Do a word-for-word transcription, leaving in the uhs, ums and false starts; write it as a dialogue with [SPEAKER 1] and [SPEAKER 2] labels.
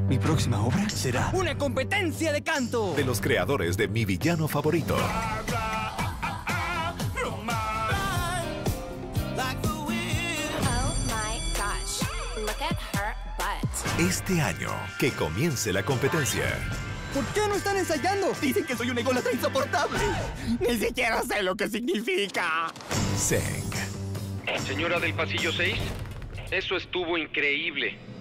[SPEAKER 1] Mi próxima obra será
[SPEAKER 2] ¡una competencia de canto!
[SPEAKER 3] De los creadores de Mi Villano Favorito. Este año, que comience la competencia.
[SPEAKER 2] ¿Por qué no están ensayando?
[SPEAKER 1] Dicen que soy un ególatra insoportable. Ni siquiera sé lo que significa.
[SPEAKER 3] Zeng.
[SPEAKER 4] Señora del pasillo seis, eso estuvo increíble.